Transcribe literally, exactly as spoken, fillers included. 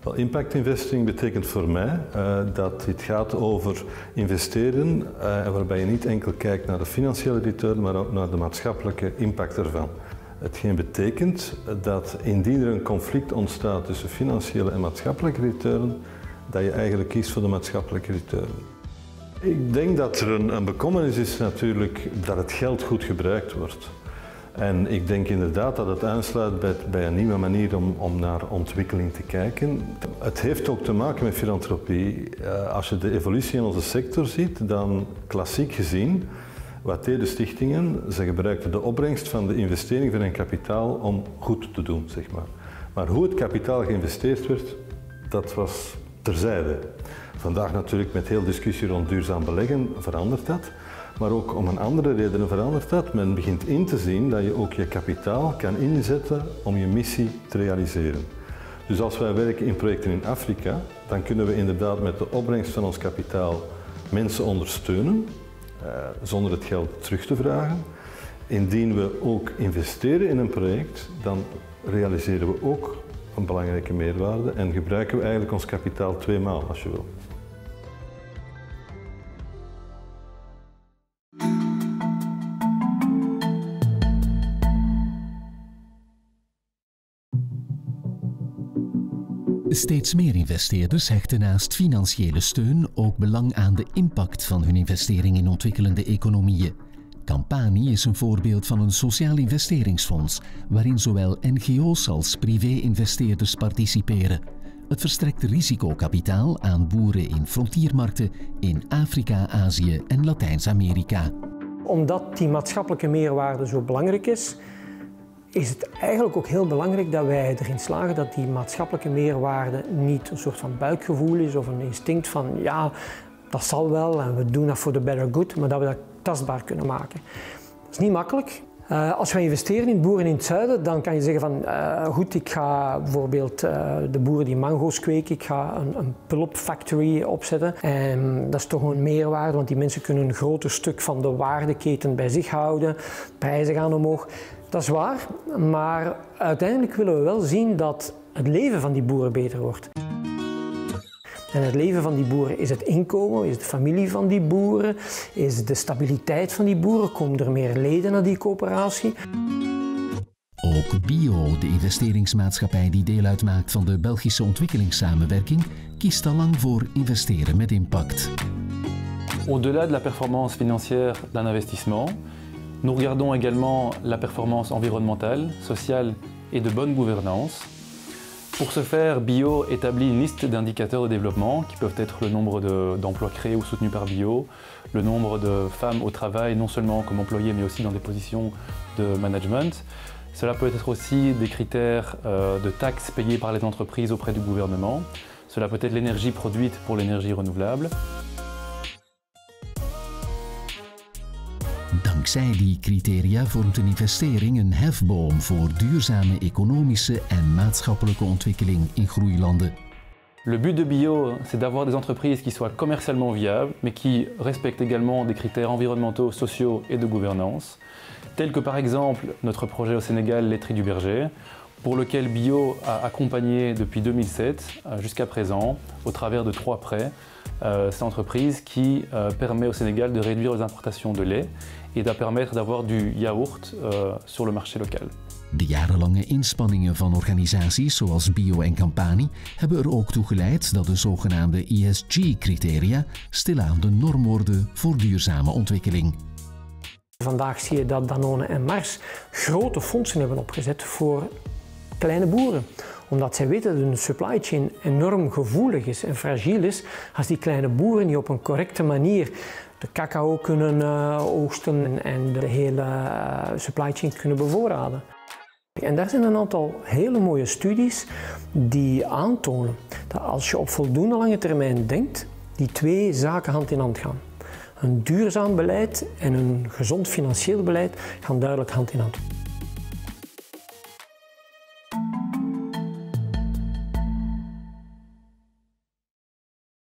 Wel, impact investing betekent voor mij uh, dat het gaat over investeren uh, waarbij je niet enkel kijkt naar de financiële return, maar ook naar de maatschappelijke impact ervan. Hetgeen betekent dat indien er een conflict ontstaat tussen financiële en maatschappelijke return, dat je eigenlijk kiest voor de maatschappelijke return. Ik denk dat er een, een bekommernis is natuurlijk dat het geld goed gebruikt wordt. En ik denk inderdaad dat het aansluit bij, bij een nieuwe manier om, om naar ontwikkeling te kijken. Het heeft ook te maken met filantropie. Als je de evolutie in onze sector ziet, dan klassiek gezien, wat deden stichtingen? Ze gebruikten de opbrengst van de investering van hun kapitaal om goed te doen, zeg maar. Maar hoe het kapitaal geïnvesteerd werd, dat was terzijde. Vandaag natuurlijk met heel discussie rond duurzaam beleggen verandert dat. Maar ook om een andere reden verandert dat. Men begint in te zien dat je ook je kapitaal kan inzetten om je missie te realiseren. Dus als wij werken in projecten in Afrika, dan kunnen we inderdaad met de opbrengst van ons kapitaal mensen ondersteunen, uh, zonder het geld terug te vragen. Indien we ook investeren in een project, dan realiseren we ook een belangrijke meerwaarde en gebruiken we eigenlijk ons kapitaal tweemaal, als je wil. Steeds meer investeerders hechten naast financiële steun ook belang aan de impact van hun investering in ontwikkelende economieën. Campani is een voorbeeld van een sociaal investeringsfonds waarin zowel N G O's als privé-investeerders participeren. Het verstrekt risicokapitaal aan boeren in frontiermarkten in Afrika, Azië en Latijns-Amerika. Omdat die maatschappelijke meerwaarde zo belangrijk is, is het eigenlijk ook heel belangrijk dat wij erin slagen dat die maatschappelijke meerwaarde niet een soort van buikgevoel is of een instinct van ja, dat zal wel en we doen dat voor de better good, maar dat we dat tastbaar kunnen maken. Dat is niet makkelijk. Uh, als we investeren in boeren in het zuiden, dan kan je zeggen van uh, goed, ik ga bijvoorbeeld uh, de boeren die mango's kweken, ik ga een, een pulp factory opzetten. En dat is toch een meerwaarde, want die mensen kunnen een groter stuk van de waardeketen bij zich houden, prijzen gaan omhoog. Dat is waar, maar uiteindelijk willen we wel zien dat het leven van die boeren beter wordt. En het leven van die boeren is het inkomen, is de familie van die boeren, is de stabiliteit van die boeren, komen er meer leden naar die coöperatie. Ook Bio, de investeringsmaatschappij die deel uitmaakt van de Belgische ontwikkelingssamenwerking, kiest al lang voor investeren met impact. Au-delà de la performance financière d'un investissement, nous regardons également la performance environnementale, sociale et de bonne gouvernance. Pour ce faire, Bio établit une liste d'indicateurs de développement qui peuvent être le nombre d'emplois de, créés ou soutenus par Bio, le nombre de femmes au travail, non seulement comme employées mais aussi dans des positions de management. Cela peut être aussi des critères euh, de taxes payées par les entreprises auprès du gouvernement. Cela peut être l'énergie produite pour l'énergie renouvelable. Dankzij die criteria vormt een investering een hefboom voor duurzame economische en maatschappelijke ontwikkeling in groeilanden. Le but de Bio, c'est d'avoir des entreprises qui soient commercialement viables, mais qui respectent également des critères environnementaux, sociaux et de gouvernance, tels que par exemple notre projet au Sénégal, Laiterie du Berger, pour lequel Bio a accompagné depuis deux mille sept jusqu'à présent, au travers de trois prêts, euh, cette entreprise qui euh, permet au Sénégal de réduire les importations de lait et de permettre d'avoir du yaourt euh, sur le marché local. De jarenlange inspanningen van organisaties zoals Bio en Campani hebben er ook toe geleid dat de zogenaamde E S G-criteria stilaan de norm worden voor duurzame ontwikkeling. Vandaag zie je dat Danone en Mars grote fondsen hebben opgezet voor kleine boeren. Omdat zij weten dat hun supply chain enorm gevoelig is en fragiel is als die kleine boeren niet op een correcte manier de cacao kunnen uh, oogsten en de hele uh, supply chain kunnen bevoorraden. En daar zijn een aantal hele mooie studies die aantonen dat als je op voldoende lange termijn denkt, die twee zaken hand in hand gaan. Een duurzaam beleid en een gezond financieel beleid gaan duidelijk hand in hand.